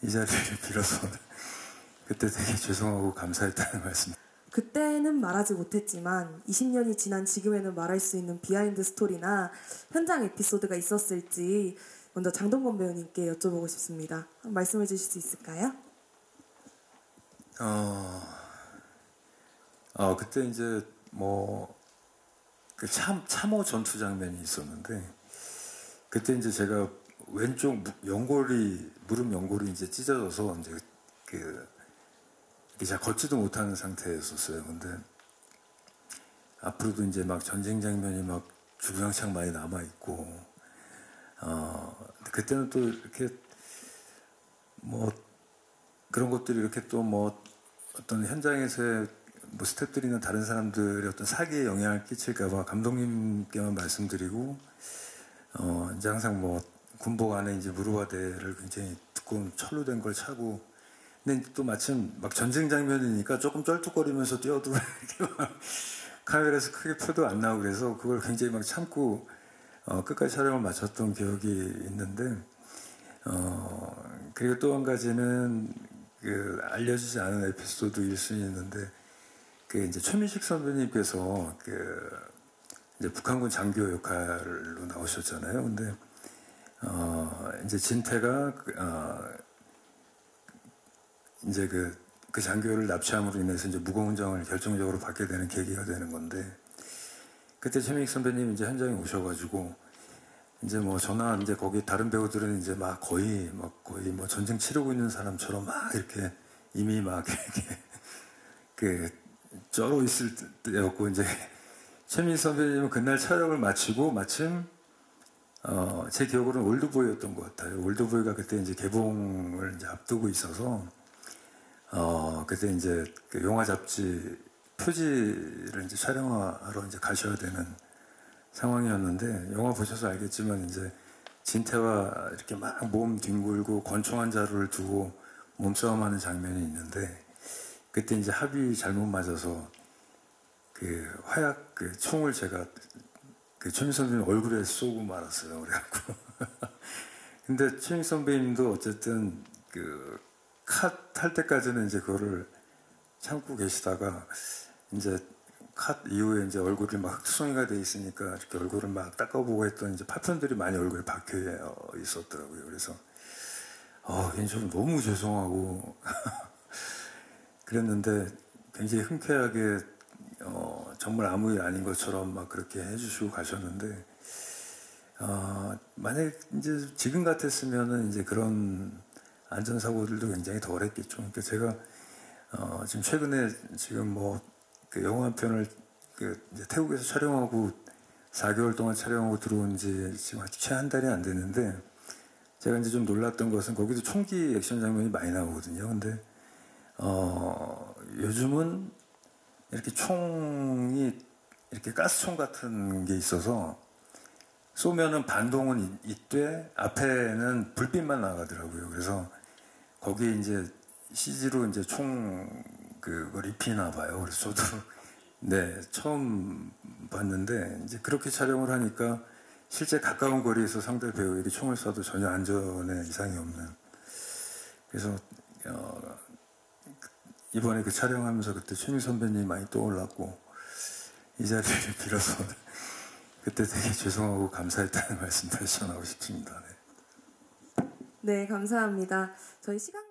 이 자리를 빌어서 그때 되게 죄송하고 감사했다는 말씀. 그때는 말하지 못했지만 20년이 지난 지금에는 말할 수 있는 비하인드 스토리나 현장 에피소드가 있었을지 먼저 장동건 배우님께 여쭤보고 싶습니다. 말씀해 주실 수 있을까요? 그때 이제 그 참호 전투 장면이 있었는데, 그때 이제 제가 왼쪽 무릎 연골이 이제 찢어져서 이제 잘 걷지도 못하는 상태였었어요. 근데 앞으로도 이제 막 전쟁 장면이 막 주구장창 많이 남아 있고, 그때는 또 이렇게 그런 것들이 이렇게 또 어떤 현장에서의 스태프들이나 다른 사람들의 어떤 사기에 영향을 끼칠까봐 감독님께만 말씀드리고, 이제 항상 군복 안에 이제 무릎화대를 굉장히 두꺼운 철로 된 걸 차고, 근데 또 마침 막 전쟁 장면이니까 조금 쩔뚝거리면서 뛰어도 이렇게 막 카메라에서 크게 표도 안 나오고 그래서 그걸 굉장히 막 참고 끝까지 촬영을 마쳤던 기억이 있는데, 그리고 또 한 가지는 알려지지 않은 에피소드일 수 있는데, 이제 최민식 선배님께서 이제 북한군 장교 역할로 나오셨잖아요. 근데 이제 진태가 이제 그 장교를 납치함으로 인해서 이제 무공정을 결정적으로 받게 되는 계기가 되는 건데, 그때 최민식 선배님 이제 현장에 오셔가지고 이제 저나 이제 거기 다른 배우들은 이제 거의 전쟁 치르고 있는 사람처럼 막 이렇게 이미 막 이렇게 쩔어 있을 때였고, 이제 최민식 선배님은 그날 촬영을 마치고 마침 제 기억으로는 올드보이였던 것 같아요. 올드보이가 그때 이제 개봉을 이제 앞두고 있어서 그때 이제 영화 잡지 표지를 이제 촬영하러 이제 가셔야 되는 상황이었는데, 영화 보셔서 알겠지만 이제 진태와 이렇게 막 몸 뒹굴고 권총 한 자루를 두고 몸싸움하는 장면이 있는데, 그때 이제 합이 잘못 맞아서 화약 총을 제가 최민식 선배님 얼굴에 쏘고 말았어요. 그래갖고 근데 최민식 선배님도 어쨌든 컷 할 때까지는 이제 그거를 참고 계시다가 이제 컷 이후에 이제 얼굴이 막 흑수성이가 돼 있으니까 이렇게 얼굴을 막 닦아보고 했더니 이제 파편들이 많이 얼굴에 박혀 있었더라고요. 그래서 개인적으로 너무 죄송하고 그랬는데, 굉장히 흔쾌하게 정말 아무 일 아닌 것처럼 막 그렇게 해주시고 가셨는데, 만약 이제 지금 같았으면은 이제 그런 안전사고들도 굉장히 덜했겠죠. 그러니까 제가 지금 최근에 지금 영화 한 편을 이제 태국에서 촬영하고 4개월 동안 촬영하고 들어온 지 지금 아직 채 한 달이 안 됐는데, 제가 이제 좀 놀랐던 것은 거기도 총기 액션 장면이 많이 나오거든요. 근데 요즘은 이렇게 총이 이렇게 가스총 같은 게 있어서 쏘면은 반동은 있되 앞에는 불빛만 나가더라고요. 그래서 거기에 이제 CG로 이제 총 그걸 입히나 봐요. 그래서 저도 네, 처음 봤는데, 이제 그렇게 촬영을 하니까 실제 가까운 거리에서 상대 배우에게 총을 쏴도 전혀 안전에 이상이 없는. 그래서 이번에 촬영하면서 그때 최민식 선배님 많이 떠올랐고, 이 자리를 빌어서 그때 되게 죄송하고 감사했다는 말씀 다시 전하고 싶습니다. 네, 네, 감사합니다. 저희 시간